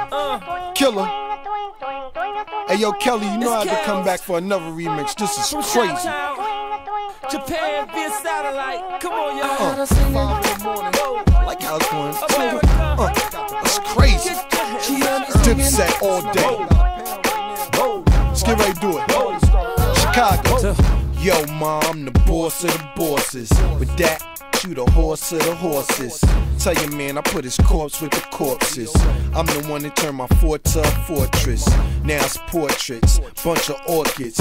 Killer. Hey yo, Kelly, you know I had to come back for another remix. This is crazy. Japan via satellite. Come on, y'all. 5 in the morning. Like how it's going. That's crazy. Dipset all day. Let's get ready to do it. Chicago. Yo, ma, I'm the boss of the bosses. With that, you the horse of the horses. Tell your man I put his corpse with the corpses. I'm the one that turned my fort to a fortress. Now it's portraits, bunch of orchids.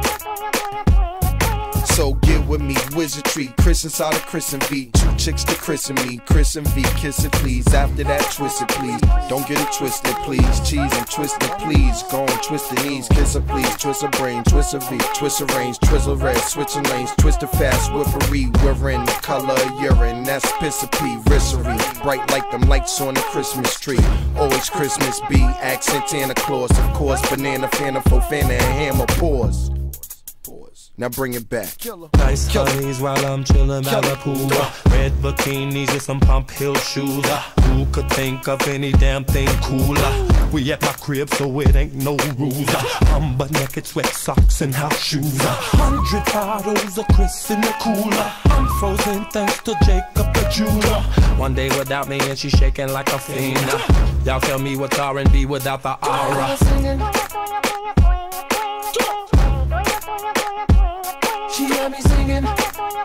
So get with me, wizardry, Chris inside of Chris and V. 2 chicks to Chris and me, Chris and V, kiss it please. After that, twist it please. Don't get it twisted please. Cheese and twist it please. Go and twist the knees, kiss her please. Twist her brain, twist her V, twist her range, twizzle red, switching lanes, twist it fast, whippery. We're in the color of urine, that's piss of pee, rissery. Bright like them lights on the Christmas tree. Always Christmas be, accent Santa Claus. Of course, banana, fana, fofana, and hammer, pause. Now bring it back. Nice honeys while I'm chillin' by the pool. Red bikinis and some pump heel shoes. Who could think of any damn thing cooler? We at my crib, so it ain't no rules. I'm butt naked, sweat socks and house shoes. 100 bottles of Chris in the cooler. I'm frozen thanks to Jacob the jeweler. One day without me and she shaking like a fiend. Y'all tell me what's R&B without the aura. She got me singing. I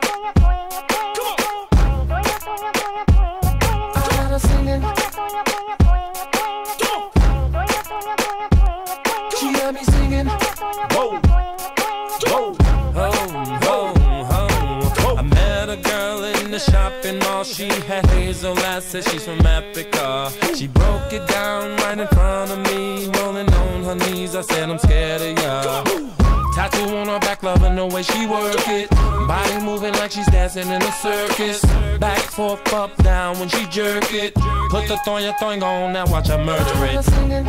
got her singing. She got me singing. Whoa, whoa, I met a girl in the shop and all she had hazel eyes. Said she's from Africa. She broke it down right in front of me, rolling on her knees. I said I'm scared of ya. Tattoo on her back, loving the way she work it. Body moving like she's dancing in a circus. Back, forth, up, down when she jerk it. Put the thong on, now watch her murder it.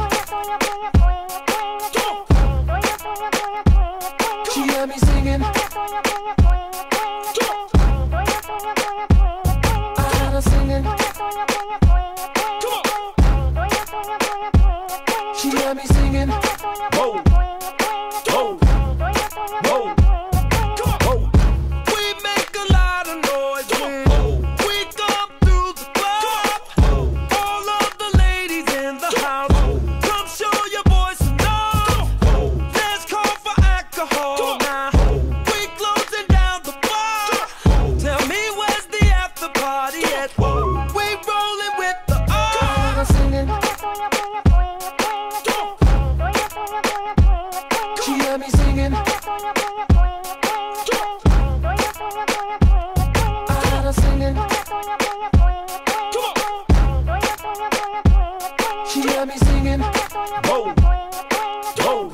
She got me singing. I got her singing. She got me singing. Whoa. She got me singing. I got her singing. She got me singing. Whoa, whoa.